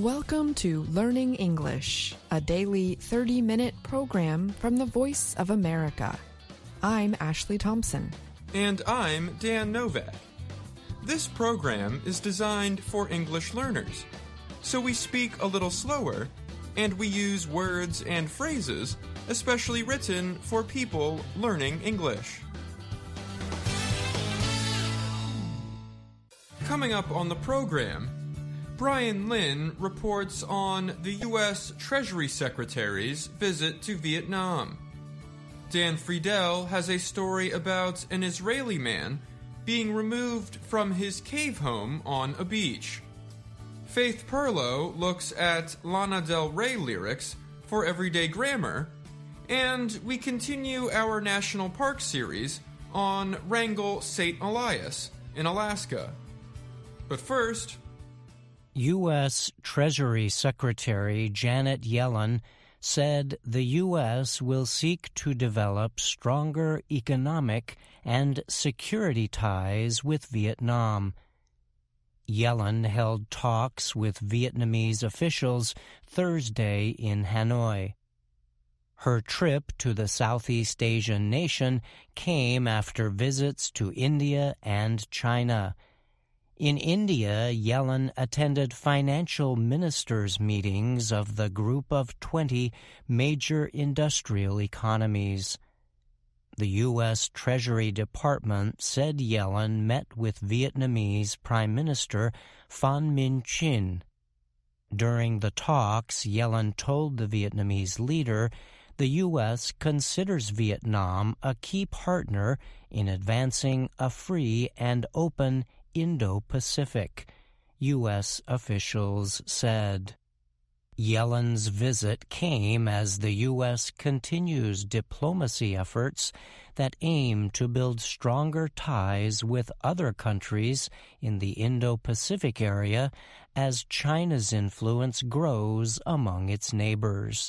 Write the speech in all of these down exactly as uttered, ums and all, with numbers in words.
Welcome to Learning English, a daily thirty-minute program from the Voice of America. I'm Ashley Thompson. And I'm Dan Novak. This program is designed for English learners, so we speak a little slower, and we use words and phrases especially written for people learning English. Coming up on the program, Brian Lynn reports on the U S Treasury Secretary's visit to Vietnam. Dan Friedel has a story about an Israeli man being removed from his cave home on a beach. Faith Perlow looks at Lana Del Rey lyrics for everyday grammar, and we continue our National Park series on Wrangell-Saint Elias in Alaska. But first, U S Treasury Secretary Janet Yellen said the U S will seek to develop stronger economic and security ties with Vietnam. Yellen held talks with Vietnamese officials Thursday in Hanoi. Her trip to the Southeast Asian nation came after visits to India and China. In India, Yellen attended financial ministers' meetings of the Group of twenty major industrial economies. The U S Treasury Department said Yellen met with Vietnamese Prime Minister Pham Minh Chinh. During the talks, Yellen told the Vietnamese leader the U S considers Vietnam a key partner in advancing a free and open Indo-Pacific, U S officials said. Yellen's visit came as the U S continues diplomacy efforts that aim to build stronger ties with other countries in the Indo-Pacific area as China's influence grows among its neighbors.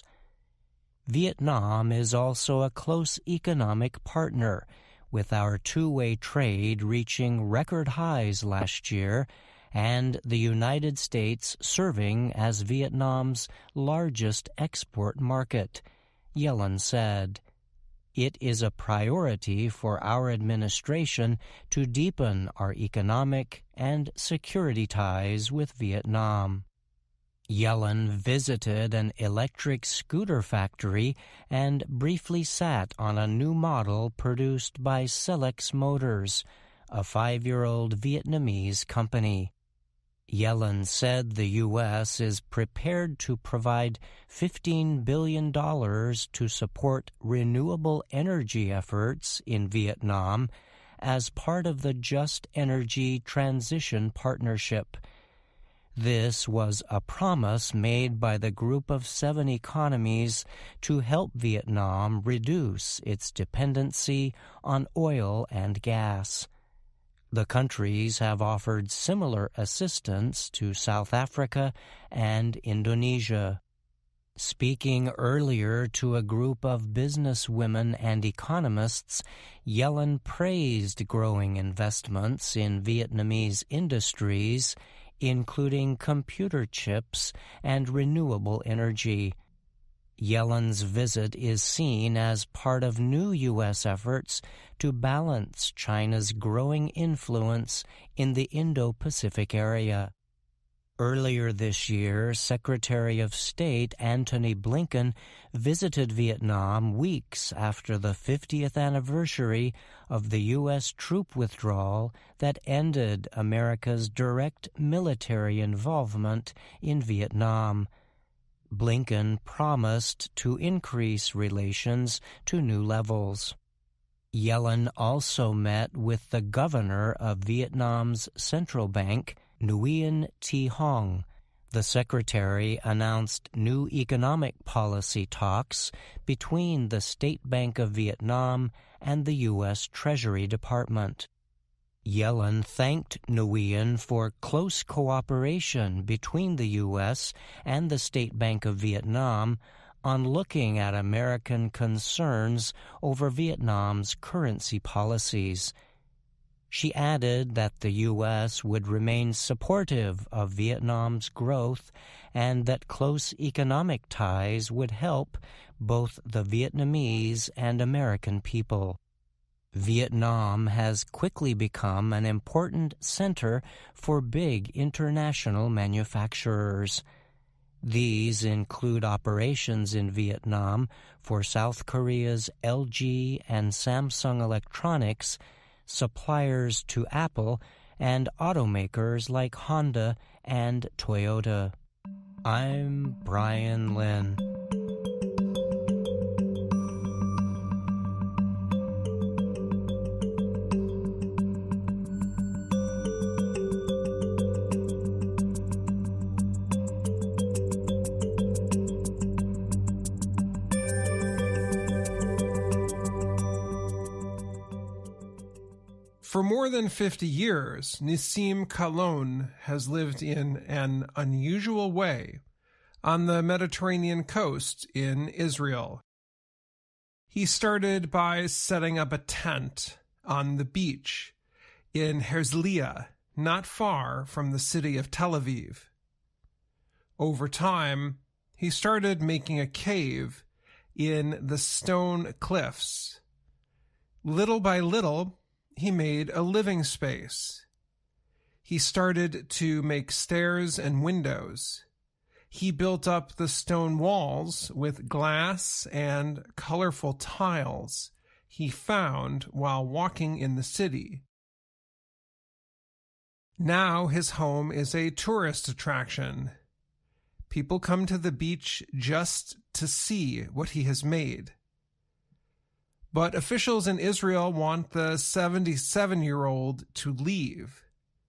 Vietnam is also a close economic partner, with our two-way trade reaching record highs last year and the United States serving as Vietnam's largest export market, Yellen said. It is a priority for our administration to deepen our economic and security ties with Vietnam. Yellen visited an electric scooter factory and briefly sat on a new model produced by Selex Motors, a five-year-old Vietnamese company. Yellen said the U S is prepared to provide fifteen billion dollars to support renewable energy efforts in Vietnam as part of the Just Energy Transition Partnership. This was a promise made by the Group of Seven economies to help Vietnam reduce its dependency on oil and gas. The countries have offered similar assistance to South Africa and Indonesia. Speaking earlier to a group of businesswomen and economists, Yellen praised growing investments in Vietnamese industries, including computer chips and renewable energy. Yellen's visit is seen as part of new U S efforts to balance China's growing influence in the Indo-Pacific area. Earlier this year, Secretary of State Antony Blinken visited Vietnam weeks after the fiftieth anniversary of the U S troop withdrawal that ended America's direct military involvement in Vietnam. Blinken promised to increase relations to new levels. Yellen also met with the governor of Vietnam's central bank, Nguyen Thi Hong. The secretary announced new economic policy talks between the State Bank of Vietnam and the U S Treasury Department. Yellen thanked Nguyen for close cooperation between the U S and the State Bank of Vietnam on looking at American concerns over Vietnam's currency policies. She added that the U S would remain supportive of Vietnam's growth and that close economic ties would help both the Vietnamese and American people. Vietnam has quickly become an important center for big international manufacturers. These include operations in Vietnam for South Korea's L G and Samsung Electronics, suppliers to Apple, and automakers like Honda and Toyota. I'm Brian Lynn. For more than fifty years, Nissim Kalon has lived in an unusual way on the Mediterranean coast in Israel. He started by setting up a tent on the beach in Herzliya, not far from the city of Tel Aviv. Over time, he started making a cave in the stone cliffs. Little by little, he made a living space. He started to make stairs and windows. He built up the stone walls with glass and colorful tiles he found while walking in the city. Now his home is a tourist attraction. People come to the beach just to see what he has made. But officials in Israel want the seventy-seven-year-old to leave.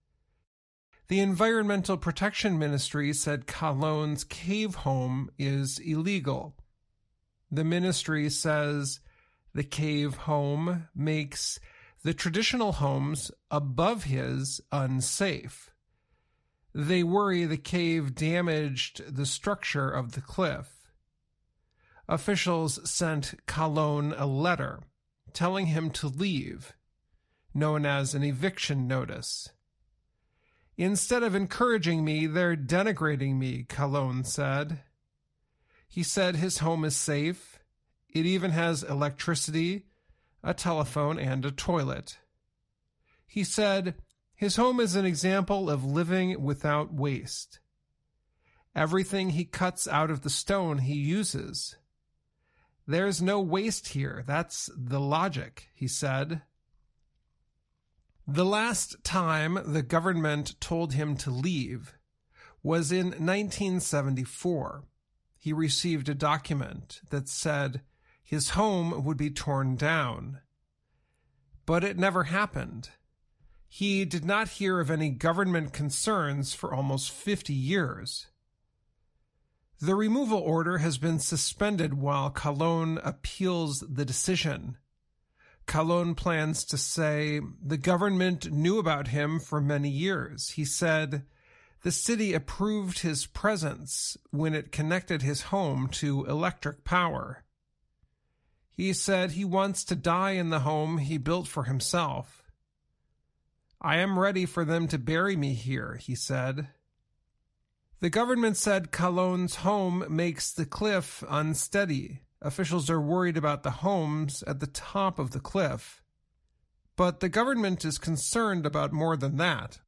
The Environmental Protection Ministry said Kalon's cave home is illegal. The ministry says the cave home makes the traditional homes above his unsafe. They worry the cave damaged the structure of the cliff. Officials sent Kalon a letter telling him to leave, known as an eviction notice. Instead of encouraging me, they're denigrating me, Kalon said. He said his home is safe. It even has electricity, a telephone, and a toilet. He said his home is an example of living without waste. Everything he cuts out of the stone he uses. There's no waste here. That's the logic, he said. The last time the government told him to leave was in nineteen seventy-four. He received a document that said his home would be torn down. But it never happened. He did not hear of any government concerns for almost fifty years. The removal order has been suspended while Kalon appeals the decision. Kalon plans to say the government knew about him for many years. He said the city approved his presence when it connected his home to electric power. He said he wants to die in the home he built for himself. I am ready for them to bury me here, he said. The government said Kalon's home makes the cliff unsteady. Officials are worried about the homes at the top of the cliff. But the government is concerned about more than that.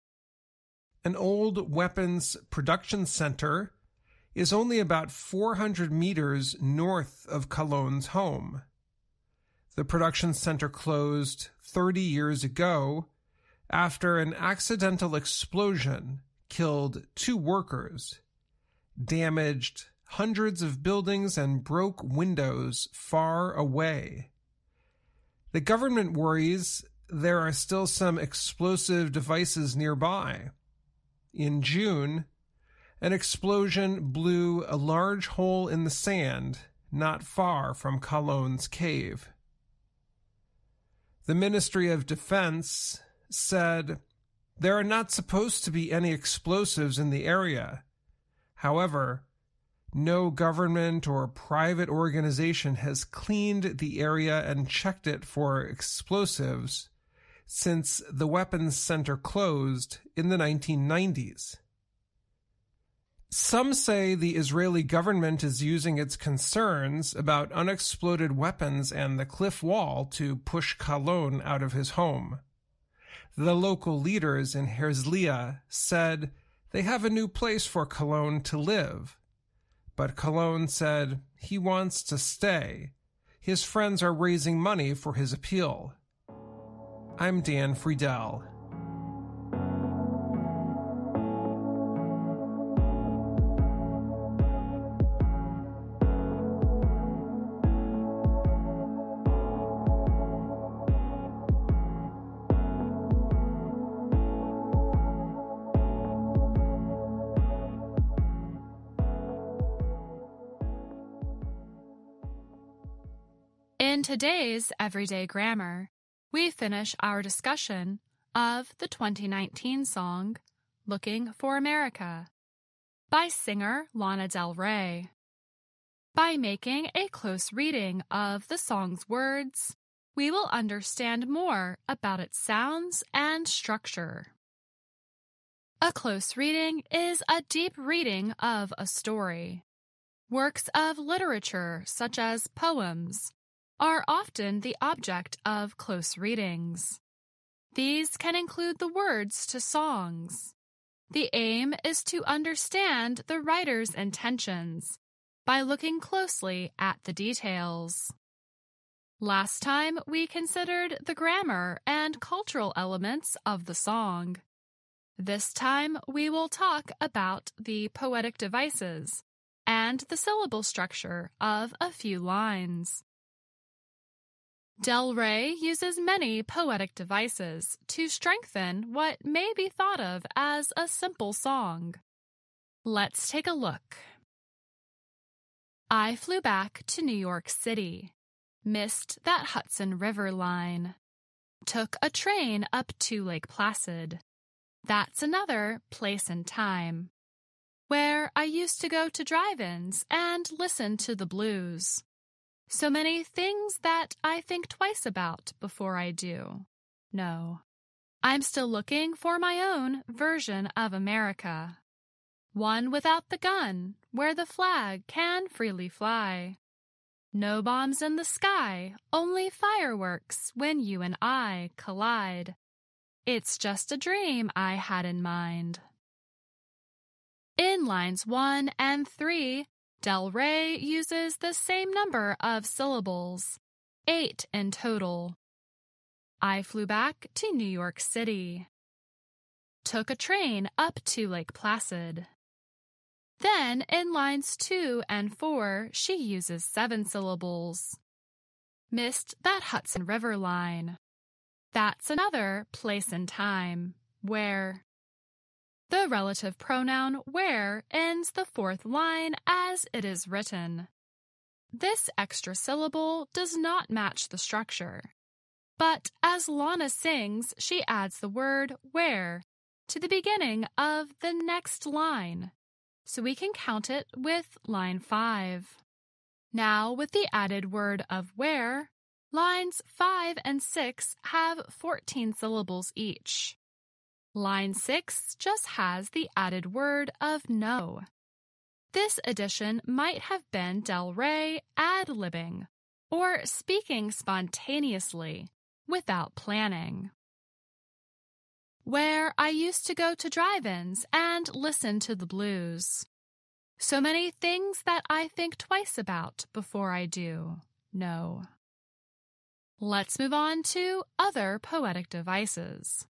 An old weapons production center is only about four hundred meters north of Kalon's home. The production center closed thirty years ago after an accidental explosion killed two workers, damaged hundreds of buildings, and broke windows far away. The government worries there are still some explosive devices nearby. In June, an explosion blew a large hole in the sand not far from Kalon's cave. The Ministry of Defense said there are not supposed to be any explosives in the area. However, no government or private organization has cleaned the area and checked it for explosives since the weapons center closed in the nineteen nineties. Some say the Israeli government is using its concerns about unexploded weapons and the cliff wall to push Kalon out of his home. The local leaders in Herzliya said they have a new place for Kalon to live. But Kalon said he wants to stay. His friends are raising money for his appeal. I'm Dan Friedel. In today's Everyday Grammar, we finish our discussion of the twenty nineteen song, Looking for America, by singer Lana Del Rey. By making a close reading of the song's words, we will understand more about its sounds and structure. A close reading is a deep reading of a story. Works of literature, such as poems, are often the object of close readings. These can include the words to songs. The aim is to understand the writer's intentions by looking closely at the details. Last time, we considered the grammar and cultural elements of the song. This time, we will talk about the poetic devices and the syllable structure of a few lines. Del Rey uses many poetic devices to strengthen what may be thought of as a simple song. Let's take a look. I flew back to New York City, missed that Hudson River line, took a train up to Lake Placid. That's another place and time, where I used to go to drive-ins and listen to the blues. So many things that I think twice about before I do. No, I'm still looking for my own version of America. One without the gun, where the flag can freely fly. No bombs in the sky, only fireworks when you and I collide. It's just a dream I had in mind. In lines one and three, Del Rey uses the same number of syllables, eight in total. I flew back to New York City. Took a train up to Lake Placid. Then, in lines two and four, she uses seven syllables. Missed that Hudson River line. That's another place and time, where. The relative pronoun where ends the fourth line as it is written. This extra syllable does not match the structure, but as Lana sings, she adds the word where to the beginning of the next line, so we can count it with line five. Now, with the added word of where, lines five and six have fourteen syllables each. Line six just has the added word of no. This addition might have been Del Rey ad-libbing, or speaking spontaneously, without planning. Where I used to go to drive-ins and listen to the blues. So many things that I think twice about before I do. No. Let's move on to other poetic devices.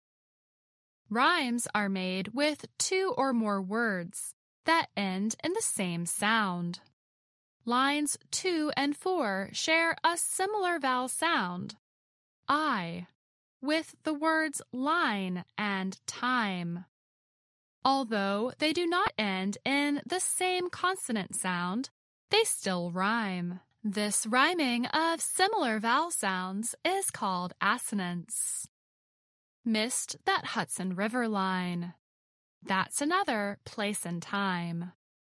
Rhymes are made with two or more words that end in the same sound. Lines two and four share a similar vowel sound, I, with the words line and time. Although they do not end in the same consonant sound, they still rhyme. This rhyming of similar vowel sounds is called assonance. Missed that Hudson River line. That's another place and time.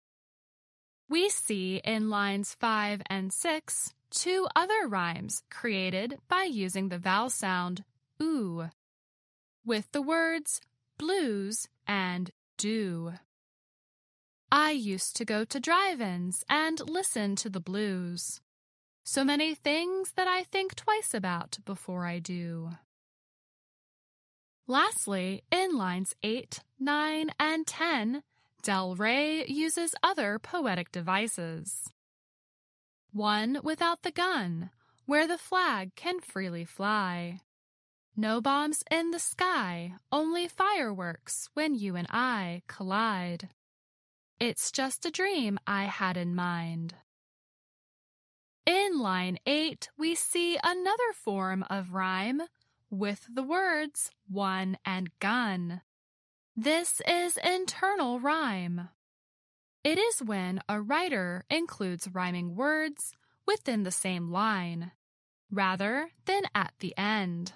We see in lines five and six two other rhymes created by using the vowel sound ooh, with the words blues and do. I used to go to drive-ins and listen to the blues. So many things that I think twice about before I do. Lastly, in lines eight, nine, and ten, Del Rey uses other poetic devices. One without the gun, where the flag can freely fly. No bombs in the sky, only fireworks when you and I collide. It's just a dream I had in mind. In line eight, we see another form of rhyme with the words one and gun. This is internal rhyme. It is when a writer includes rhyming words within the same line, rather than at the end.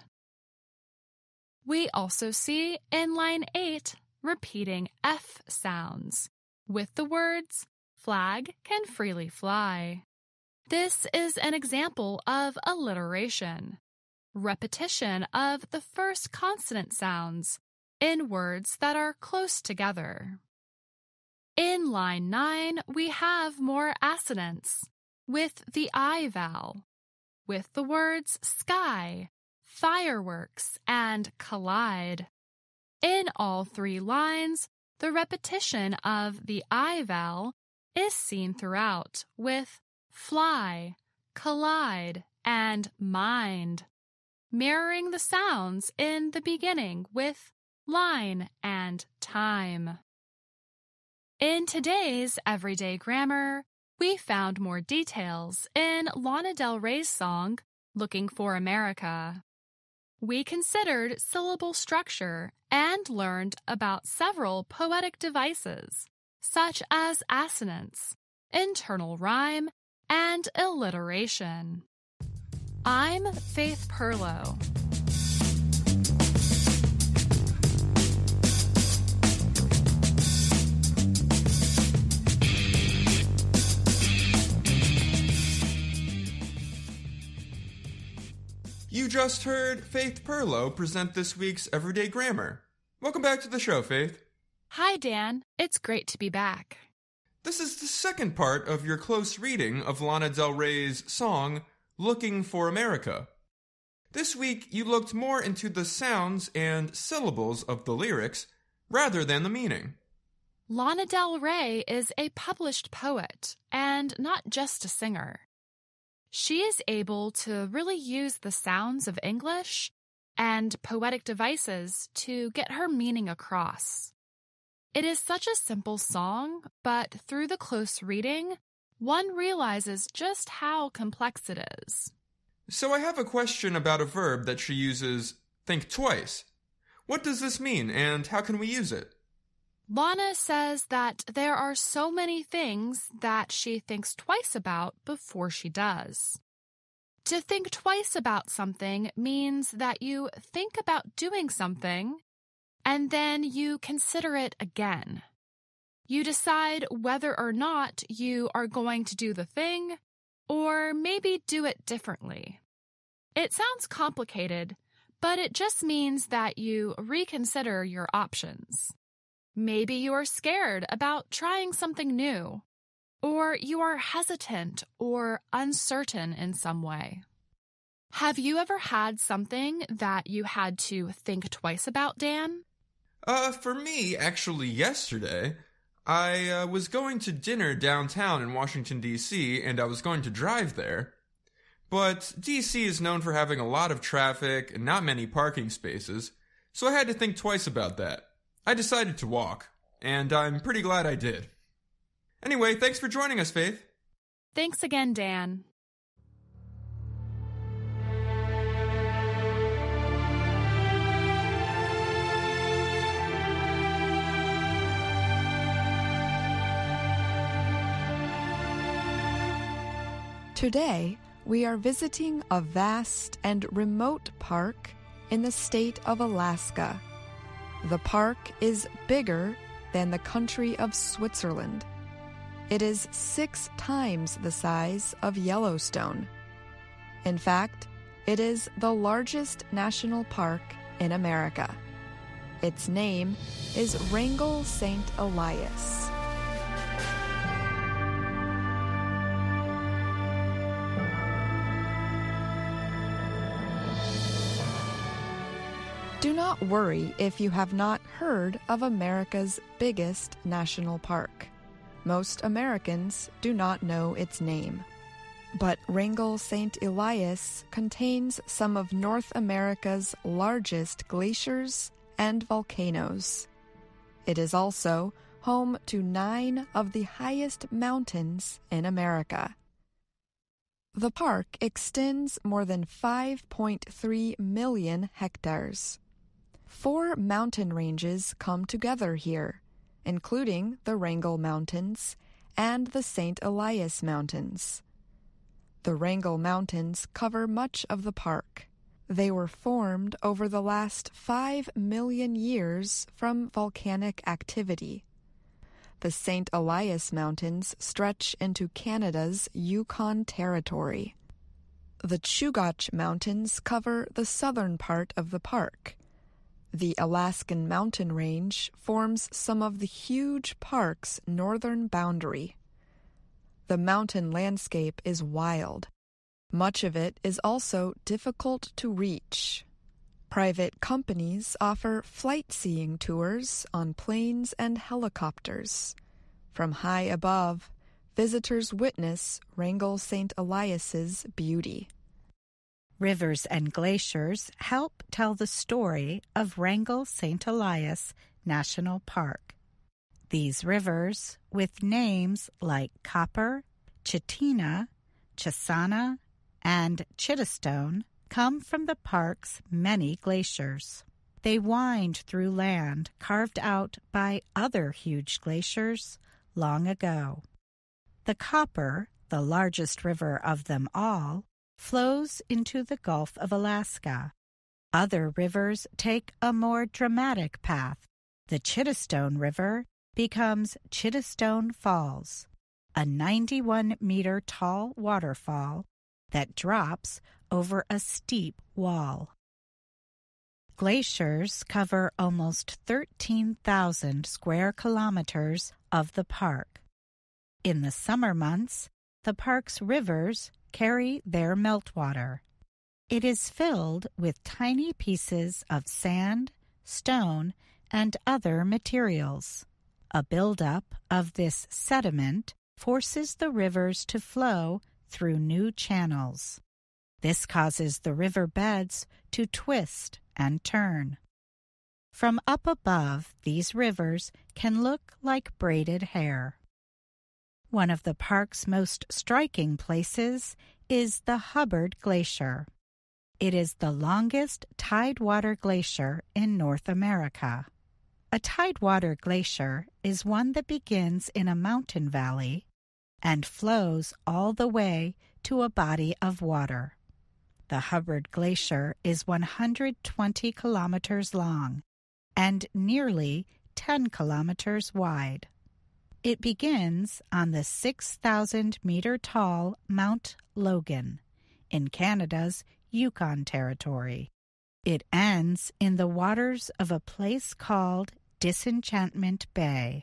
We also see in line eight repeating F sounds with the words flag can freely fly. This is an example of alliteration, repetition of the first consonant sounds in words that are close together. In line nine, we have more assonance with the I vowel, with the words sky, fireworks, and collide. In all three lines, the repetition of the I vowel is seen throughout with fly, collide, and mind, mirroring the sounds in the beginning with line and time. In today's Everyday Grammar, we found more details in Lana Del Rey's song, Looking for America. We considered syllable structure and learned about several poetic devices, such as assonance, internal rhyme, and alliteration. I'm Faith Perlow. You just heard Faith Perlow present this week's Everyday Grammar. Welcome back to the show, Faith. Hi, Dan. It's great to be back. This is the second part of your close reading of Lana Del Rey's song, Looking for America. This week, you looked more into the sounds and syllables of the lyrics rather than the meaning. Lana Del Rey is a published poet and not just a singer. She is able to really use the sounds of English and poetic devices to get her meaning across. It is such a simple song, but through the close reading, one realizes just how complex it is. So I have a question about a verb that she uses, think twice. What does this mean, and how can we use it? Lana says that there are so many things that she thinks twice about before she does. To think twice about something means that you think about doing something, and then you consider it again. You decide whether or not you are going to do the thing, or maybe do it differently. It sounds complicated, but it just means that you reconsider your options. Maybe you are scared about trying something new, or you are hesitant or uncertain in some way. Have you ever had something that you had to think twice about, Dan? Uh, for me, actually yesterday, I uh, was going to dinner downtown in Washington, D C, and I was going to drive there. But D C is known for having a lot of traffic and not many parking spaces, so I had to think twice about that. I decided to walk, and I'm pretty glad I did. Anyway, thanks for joining us, Faith. Thanks again, Dan. Today, we are visiting a vast and remote park in the state of Alaska. The park is bigger than the country of Switzerland. It is six times the size of Yellowstone. In fact, It is the largest national park in America. Its name is Wrangell-Saint Elias. Do not worry if you have not heard of America's biggest national park. Most Americans do not know its name. But Wrangell-Saint Elias contains some of North America's largest glaciers and volcanoes. It is also home to nine of the highest mountains in America. The park extends more than five point three million hectares. Four mountain ranges come together here, including the Wrangell Mountains and the Saint Elias Mountains. The Wrangell Mountains cover much of the park. They were formed over the last five million years from volcanic activity. The Saint Elias Mountains stretch into Canada's Yukon Territory. The Chugach Mountains cover the southern part of the park. The Alaskan mountain range forms some of the huge park's northern boundary. The mountain landscape is wild. Much of it is also difficult to reach. Private companies offer flight-seeing tours on planes and helicopters. From high above, visitors witness Wrangell-Saint Elias's beauty. Rivers and glaciers help tell the story of Wrangell-Saint Elias National Park. These rivers, with names like Copper, Chitina, Chisana, and Chittistone, come from the park's many glaciers. They wind through land carved out by other huge glaciers long ago. The Copper, the largest river of them all, flows into the Gulf of Alaska. Other rivers take a more dramatic path. The Chittistone River becomes Chittistone Falls, a ninety-one meter tall waterfall that drops over a steep wall. Glaciers cover almost thirteen thousand square kilometers of the park. In the summer months, the park's rivers carry their meltwater. It is filled with tiny pieces of sand, stone, and other materials. A buildup of this sediment forces the rivers to flow through new channels. This causes the river beds to twist and turn. From up above, these rivers can look like braided hair. One of the park's most striking places is the Hubbard Glacier. It is the longest tidewater glacier in North America. A tidewater glacier is one that begins in a mountain valley and flows all the way to a body of water. The Hubbard Glacier is one hundred twenty kilometers long and nearly ten kilometers wide. It begins on the six thousand meter tall Mount Logan in Canada's Yukon Territory. It ends in the waters of a place called Disenchantment Bay.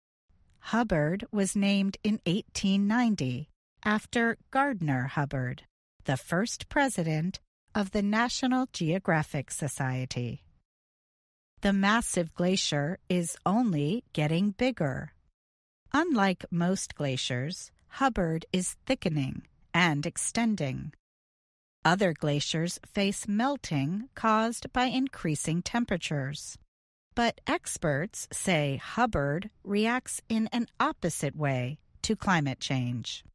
Hubbard was named in eighteen ninety after Gardner Hubbard, the first president of the National Geographic Society. The massive glacier is only getting bigger. Unlike most glaciers, Hubbard is thickening and extending. Other glaciers face melting caused by increasing temperatures. But experts say Hubbard reacts in an opposite way to climate change.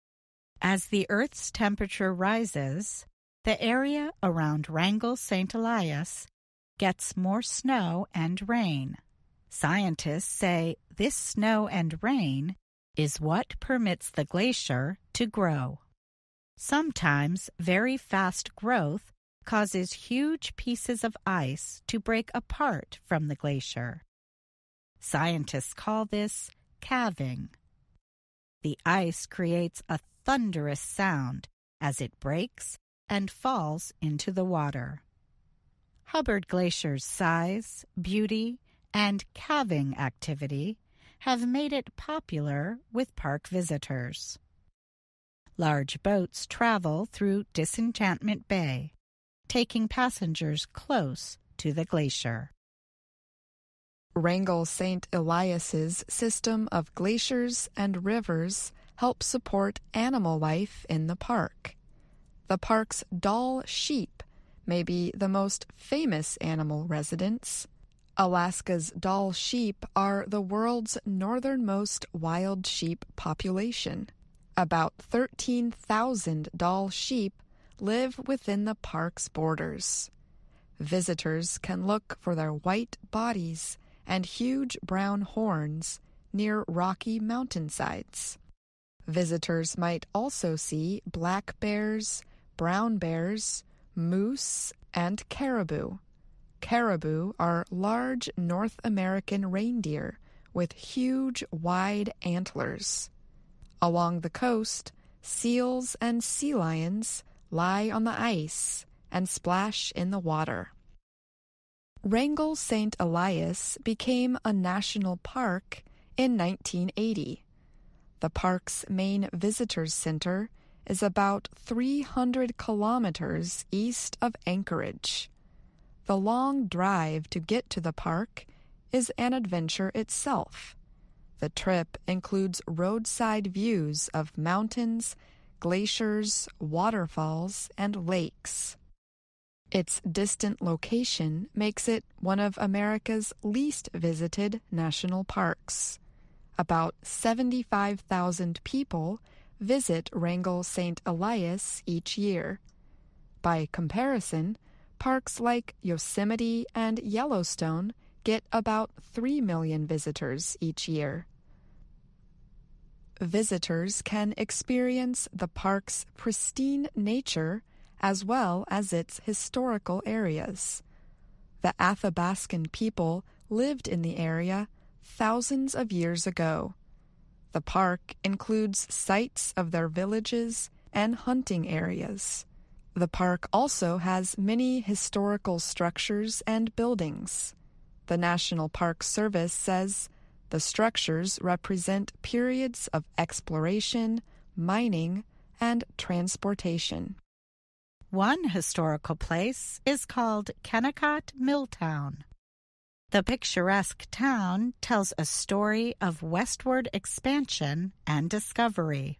As the Earth's temperature rises, the area around Wrangell-Saint Elias gets more snow and rain. Scientists say this snow and rain is what permits the glacier to grow. Sometimes very fast growth causes huge pieces of ice to break apart from the glacier. Scientists call this calving. The ice creates a thunderous sound as it breaks and falls into the water. Hubbard Glacier's size, beauty, and calving activity have made it popular with park visitors. Large boats travel through Disenchantment Bay, taking passengers close to the glacier. Wrangell-Saint Elias's system of glaciers and rivers helps support animal life in the park. The park's Dall sheep may be the most famous animal residents. Alaska's Dall sheep are the world's northernmost wild sheep population. About thirteen thousand Dall sheep live within the park's borders. Visitors can look for their white bodies and huge brown horns near rocky mountainsides. Visitors might also see black bears, brown bears, moose, and caribou. Caribou are large North American reindeer with huge, wide antlers. Along the coast, seals and sea lions lie on the ice and splash in the water. Wrangell-Saint Elias became a national park in nineteen eighty. The park's main visitors center is about three hundred kilometers east of Anchorage. The long drive to get to the park is an adventure itself. The trip includes roadside views of mountains, glaciers, waterfalls, and lakes. Its distant location makes it one of America's least visited national parks. About seventy-five thousand people visit Wrangell-Saint Elias each year. By comparison, parks like Yosemite and Yellowstone get about three million visitors each year. Visitors can experience the park's pristine nature as well as its historical areas. The Athabascan people lived in the area thousands of years ago. The park includes sites of their villages and hunting areas. The park also has many historical structures and buildings. The National Park Service says the structures represent periods of exploration, mining, and transportation. One historical place is called Kennecott Milltown. The picturesque town tells a story of westward expansion and discovery.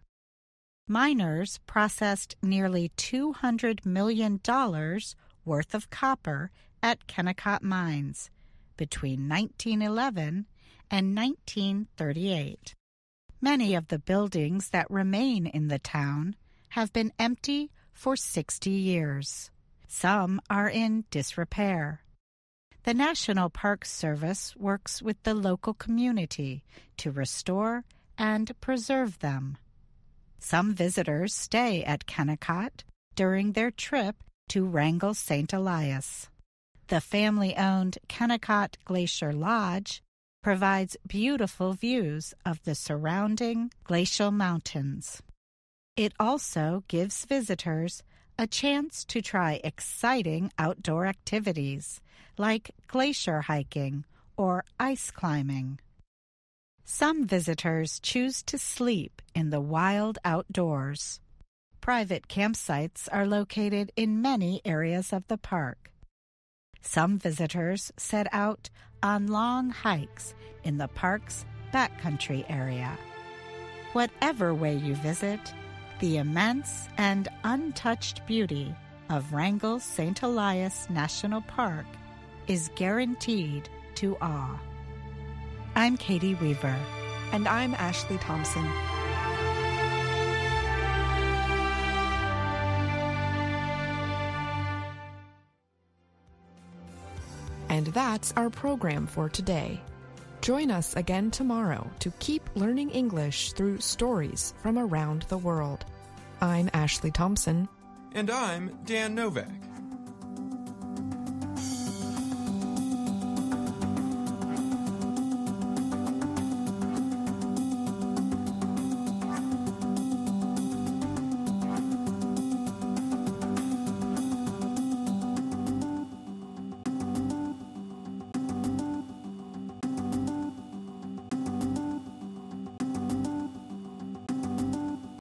Miners processed nearly two hundred million dollars worth of copper at Kennecott mines between nineteen eleven and nineteen thirty-eight. Many of the buildings that remain in the town have been empty for sixty years. Some are in disrepair. The National Park Service works with the local community to restore and preserve them. Some visitors stay at Kennecott during their trip to Wrangell-Saint Elias. The family-owned Kennecott Glacier Lodge provides beautiful views of the surrounding glacial mountains. It also gives visitors a chance to try exciting outdoor activities like glacier hiking or ice climbing. Some visitors choose to sleep in the wild outdoors. Private campsites are located in many areas of the park. Some visitors set out on long hikes in the park's backcountry area. Whatever way you visit, the immense and untouched beauty of Wrangell-Saint Elias National Park is guaranteed to awe. I'm Katie Weaver. And I'm Ashley Thompson. And that's our program for today. Join us again tomorrow to keep learning English through stories from around the world. I'm Ashley Thompson. And I'm Dan Novak.